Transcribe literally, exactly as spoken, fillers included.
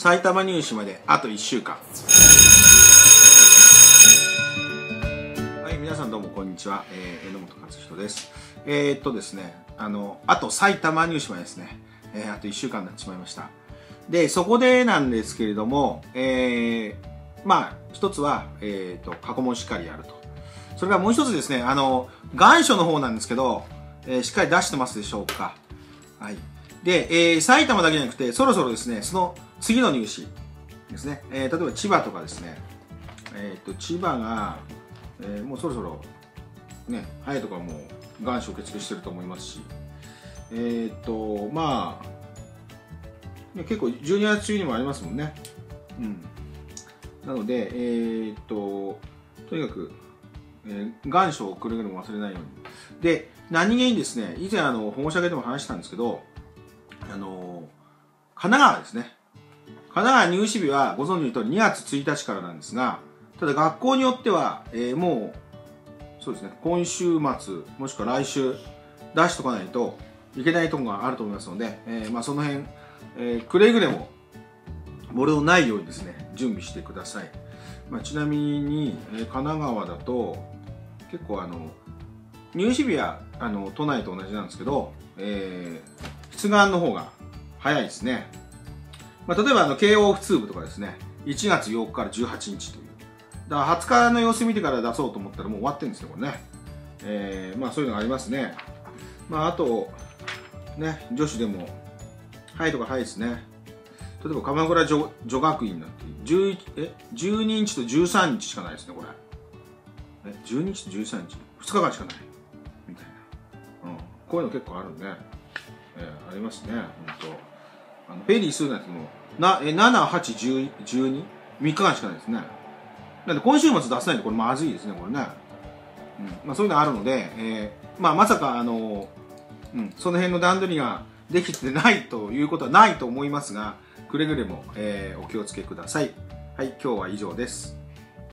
埼玉入試まであといっしゅうかん。はい、皆さんどうもこんにちは。えー、榎本勝人です。えー、っとですね、あの、あと埼玉入試までですね、えー、あといっしゅうかんになってしまいました。で、そこでなんですけれども、えー、まあ、一つは、えー、っと、過去問しっかりやると。それからもう一つですね、あの、願書の方なんですけど、えー、しっかり出してますでしょうか。はい。で、えー、埼玉だけじゃなくて、そろそろですね、その次の入試ですね、えー、例えば千葉とかですね、えっと、千葉が、えー、もうそろそろ、ね、早いところはもう願書受付してると思いますし、えっと、まあ、結構じゅうにがつ中にもありますもんね。うん。なので、えっと、とにかく、えー、願書をくれぐれも忘れないように。で、何気にですね、以前あの、保護者会でも話したんですけど、あの、神奈川ですね。神奈川入試日はご存知の通りにがつついたちからなんですが、ただ学校によっては、えー、もう、そうですね、今週末、もしくは来週出しとかないといけないところがあると思いますので、えー、まあその辺、えー、くれぐれも漏れのないようにですね、準備してください。まあ、ちなみに、えー、神奈川だと、結構あの、入試日はあの都内と同じなんですけど、えー、出願の方が早いですね。まあ、例えばあの慶応普通部とかですね、いちがつよっかからじゅうはちにちという。だからはつかの様子見てから出そうと思ったらもう終わってるんですよ、これね。えー、まあそういうのがありますね。まああと、ね、女子でも、早いとか早いですね。例えば鎌倉女女学院なんてじゅうえじゅうににちとじゅうさんにちしかないですね、これ。え、じゅうににちとじゅうさんにち、ふつかかんしかない。みたいな。うん。こういうの結構あるんで、えー、ありますね、ほんと。あのペリーするなんてもなえなな、はち、じゅう、じゅうに、みっかかんしかないですね。なんで今週末出せないとこれまずいですね、これね。うん、まあそういうのあるので、えー、まあまさかあの、うん、その辺の段取りができてないということはないと思いますが、くれぐれも、えー、お気をつけください。はい、今日は以上です。